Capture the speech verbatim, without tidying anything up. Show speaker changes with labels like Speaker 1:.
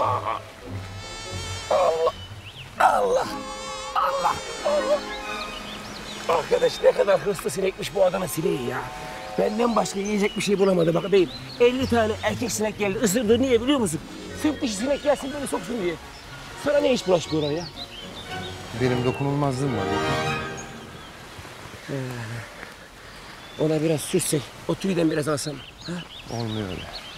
Speaker 1: Allah, Allah, Allah, Allah. Arkadaş ne kadar hırslı sinekmiş bu adamın sineği ya. Benden başka yiyecek bir şey bulamadı bak beyim. elli tane erkek sinek geldi, ısırdı. Niye biliyor musun? Sırf dişi sinek gelsin böyle soksun diye. Sana ne iş bulaşmıyorlar ya?
Speaker 2: Benim dokunulmazlığım var.
Speaker 1: Ee, ona biraz sürsek, o tüyden biraz alsam. Ha?
Speaker 2: Olmuyor öyle.